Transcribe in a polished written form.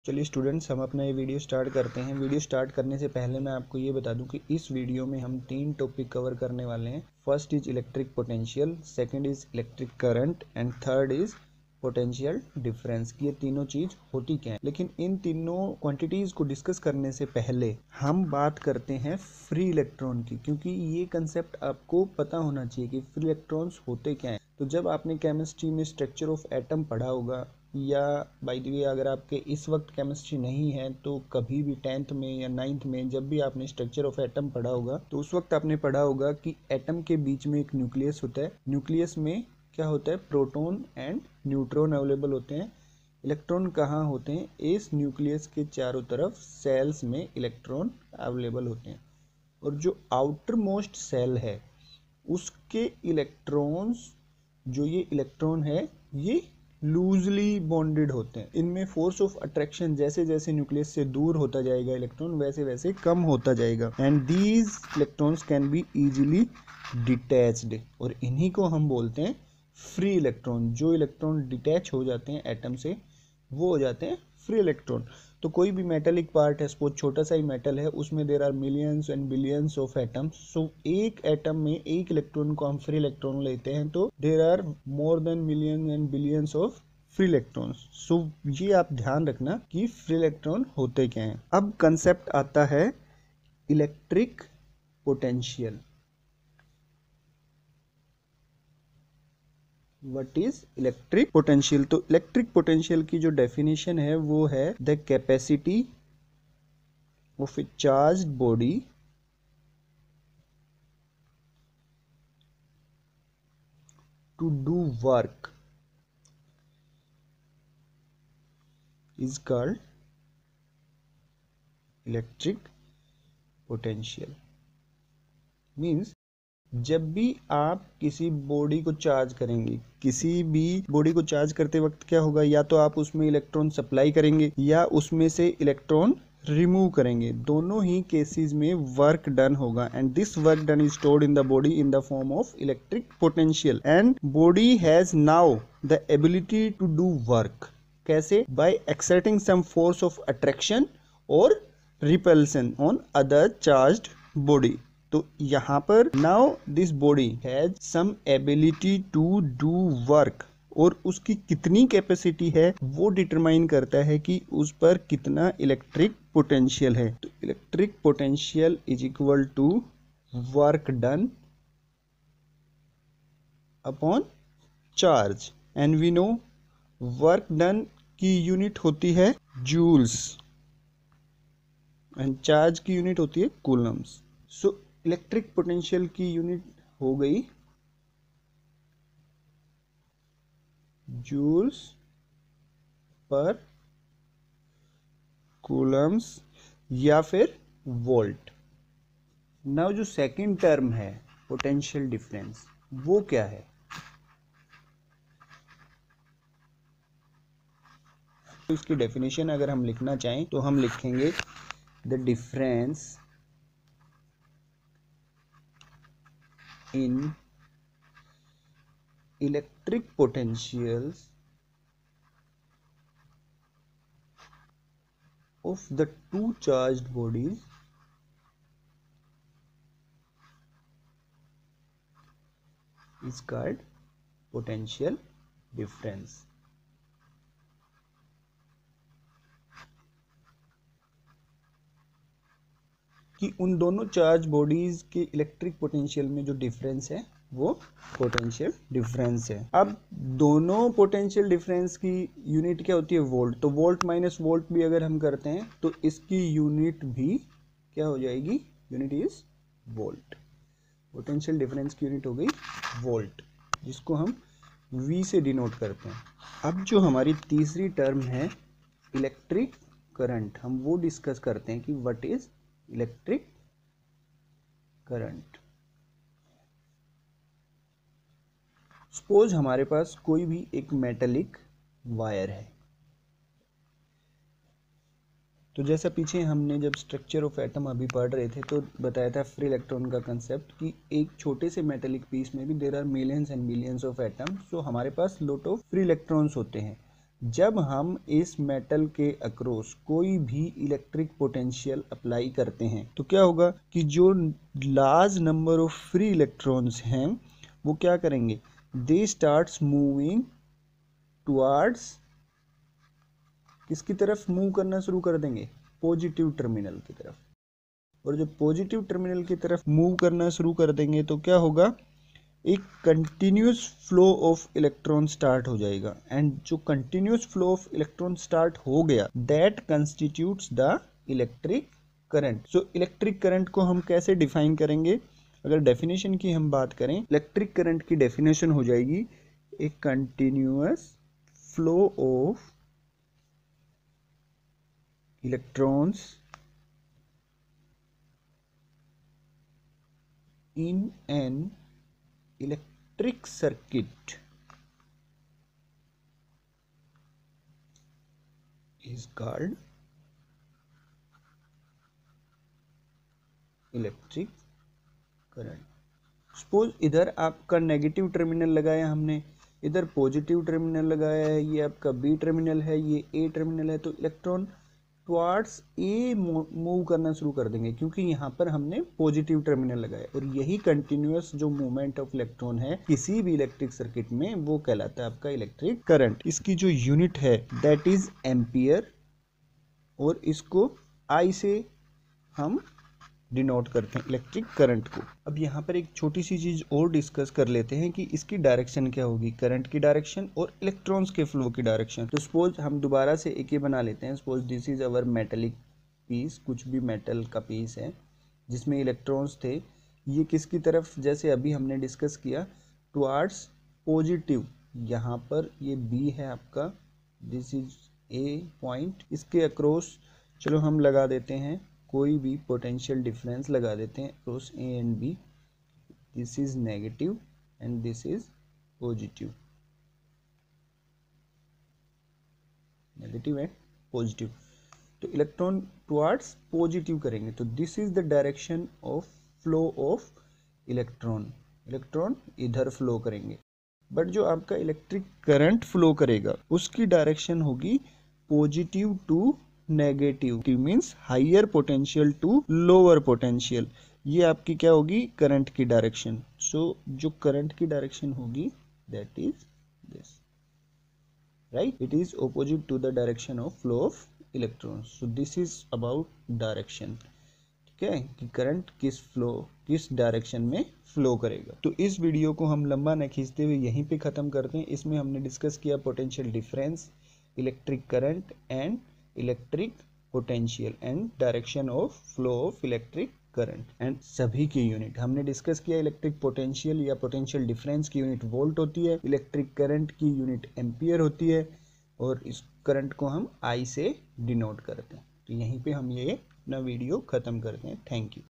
चलिए स्टूडेंट्स, हम अपना ये वीडियो स्टार्ट करते हैं। वीडियो स्टार्ट करने से पहले मैं आपको ये बता दूं कि इस वीडियो में हम 3 टॉपिक कवर करने वाले हैं। First is electric potential, second is electric current and third is potential difference. ये तीनों चीज होती क्या है। लेकिन इन तीनों क्वांटिटीज को डिस्कस करने से पहले हम बात करते हैं फ्री इलेक्ट्रॉन की, क्योंकि ये कंसेप्ट आपको पता होना चाहिए कि फ्री इलेक्ट्रॉन्स होते क्या हैं। तो जब आपने केमिस्ट्री में स्ट्रक्चर ऑफ एटम पढ़ा होगा, या बाय द वे अगर आपके इस वक्त केमिस्ट्री नहीं है तो कभी भी 10th में या 9th में जब भी आपने स्ट्रक्चर ऑफ एटम पढ़ा होगा तो उस वक्त आपने पढ़ा होगा कि एटम के बीच में एक न्यूक्लियस होता है। न्यूक्लियस में क्या होता है, प्रोटॉन एंड न्यूट्रॉन अवेलेबल होते हैं। इलेक्ट्रॉन कहाँ होते हैं, इस न्यूक्लियस के चारों तरफ सेल्स में इलेक्ट्रॉन अवेलेबल होते हैं। और जो आउटर मोस्ट सेल है उसके इलेक्ट्रॉन्स, जो ये इलेक्ट्रॉन है ये लूजली बॉन्डेड होते हैं। इनमें फोर्स ऑफ अट्रैक्शन जैसे जैसे न्यूक्लियस से दूर होता जाएगा इलेक्ट्रॉन वैसे वैसे कम होता जाएगा। And these electrons can be easily detached, और इन्हीं को हम बोलते हैं फ्री इलेक्ट्रॉन। जो इलेक्ट्रॉन डिटैच हो जाते हैं एटम से वो हो जाते हैं फ्री इलेक्ट्रॉन। तो कोई भी मेटेलिक पार्ट है, सपोज छोटा सा ही मेटल है, उसमें there are millions and billions of atoms. So एक एटम में एक इलेक्ट्रॉन को हम फ्री इलेक्ट्रॉन लेते हैं तो there are more than million and billions of free electrons. So ये आप ध्यान रखना कि फ्री इलेक्ट्रॉन होते क्या हैं। अब कंसेप्ट आता है electric potential. What is electric potential? तो इलेक्ट्रिक पोटेंशियल की जो डेफिनेशन है वो है the capacity of a charged body to do work is called electric potential. Means जब भी आप किसी बॉडी को चार्ज करेंगे, किसी भी बॉडी को चार्ज करते वक्त क्या होगा, या तो आप उसमें इलेक्ट्रॉन सप्लाई करेंगे या उसमें से इलेक्ट्रॉन रिमूव करेंगे। दोनों ही केसेस में वर्क डन होगा and this work done is stored in the body in the form of electric potential. And body has now the ability to do work. कैसे? By exerting some force of attraction और repulsion on other charged body. तो यहाँ पर now this body has some ability to do work, और उसकी कितनी capacity है वो डिटरमाइन करता है कि उस पर कितना इलेक्ट्रिक पोटेंशियल है। तो electric potential is equal to work done upon charge. And we know work done की यूनिट होती है जूल्स एंड चार्ज की यूनिट होती है कूलम्स। सो इलेक्ट्रिक पोटेंशियल की यूनिट हो गई जूल्स पर कूलम्स या फिर वोल्ट। नाउ जो सेकंड टर्म है पोटेंशियल डिफरेंस, वो क्या है? तो इसकी डेफिनेशन अगर हम लिखना चाहें तो हम लिखेंगे the difference in electric potentials of the two charged bodies is called potential difference। कि उन दोनों चार्ज बॉडीज के इलेक्ट्रिक पोटेंशियल में जो डिफरेंस है वो पोटेंशियल डिफरेंस है। अब दोनों पोटेंशियल डिफरेंस की यूनिट क्या होती है? वोल्ट। तो वोल्ट माइनस वोल्ट भी अगर हम करते हैं तो इसकी यूनिट भी क्या हो जाएगी? Unit is volt. Potential difference की यूनिट हो गई वोल्ट, जिसको हम V से डिनोट करते हैं। अब जो हमारी तीसरी टर्म है इलेक्ट्रिक करंट, हम वो डिस्कस करते हैं कि what is electric current. Suppose हमारे पास कोई भी एक मेटेलिक वायर है। तो जैसा पीछे हमने जब स्ट्रक्चर ऑफ एटम अभी पढ़ रहे थे तो बताया था फ्री इलेक्ट्रॉन का कंसेप्ट कि एक छोटे से मेटेलिक पीस में भी there are millions and billions of atom. So हमारे पास लॉट ऑफ फ्री इलेक्ट्रॉन्स होते हैं। जब हम इस मेटल के अक्रॉस कोई भी इलेक्ट्रिक पोटेंशियल अप्लाई करते हैं तो क्या होगा कि जो large number of free electrons हैं वो क्या करेंगे, दे स्टार्ट्स मूविंग टुवर्ड्स, किसकी तरफ मूव करना शुरू कर देंगे, पॉजिटिव टर्मिनल की तरफ। और जब पॉजिटिव टर्मिनल की तरफ मूव करना शुरू कर देंगे तो क्या होगा, एक continuous flow of electron start हो जाएगा। एंड जो continuous flow of electron start हो गया that constitutes the electric current. So electric current को हम कैसे डिफाइन करेंगे, अगर डेफिनेशन की हम बात करें, इलेक्ट्रिक करंट की डेफिनेशन हो जाएगी a continuous flow of electrons in an electric circuit is called electric current. Suppose इधर आपका नेगेटिव टर्मिनल लगाया हमने, इधर पॉजिटिव टर्मिनल लगाया है, ये आपका बी टर्मिनल है, ये ए टर्मिनल है, तो इलेक्ट्रॉन टुवर्ड्स ए मूव करना शुरू कर देंगे क्योंकि यहाँ पर हमने पॉजिटिव टर्मिनल लगाया। और यही कंटिन्यूअस जो मूवमेंट ऑफ इलेक्ट्रॉन है किसी भी इलेक्ट्रिक सर्किट में वो कहलाता है आपका इलेक्ट्रिक करंट। इसकी जो यूनिट है दैट इज एम्पियर, और इसको आई से हम डिनोट करते हैं इलेक्ट्रिक करंट को। अब यहाँ पर एक छोटी सी चीज और डिस्कस कर लेते हैं कि इसकी डायरेक्शन क्या होगी, करंट की डायरेक्शन और इलेक्ट्रॉन्स के फ्लो की डायरेक्शन। तो सपोज हम दोबारा से एक ही बना लेते हैं, suppose this is our metallic piece, कुछ भी मेटल का पीस है जिसमें इलेक्ट्रॉन्स थे, ये किसकी तरफ, जैसे अभी हमने डिस्कस किया, टुवर्ड्स पॉजिटिव। यहाँ पर ये बी है आपका, दिस इज ए पॉइंट, इसके अक्रॉस चलो हम लगा देते हैं कोई भी पोटेंशियल डिफरेंस लगा देते हैं across A and B, this is negative and this is positive, negative and positive. तो इलेक्ट्रॉन टुवर्ड्स पॉजिटिव करेंगे तो this is the direction of flow of electron, electron इधर फ्लो करेंगे। बट जो आपका इलेक्ट्रिक करंट फ्लो करेगा उसकी direction होगी positive to negative, means higher potential to lower potential. ये आपकी क्या होगी, करंट की डायरेक्शन। सो जो करंट की डायरेक्शन होगी that is this, right, it is opposite to the direction of flow of electrons. So this is about direction, ठीक है, कि करंट किस डायरेक्शन में फ्लो करेगा। तो इस वीडियो को हम लंबा न खींचते हुए यहीं पे खत्म करते हैं। इसमें हमने डिस्कस किया potential difference, electric current and electric potential and direction of flow of electric current and सभी की यूनिट हमने डिस्कस किया। इलेक्ट्रिक पोटेंशियल या पोटेंशियल डिफरेंस की यूनिट वोल्ट होती है, इलेक्ट्रिक करंट की यूनिट एम्पियर होती है, और इस करंट को हम आई से डिनोट करते हैं। तो यहीं पे हम ये अपना वीडियो खत्म करते हैं। Thank you.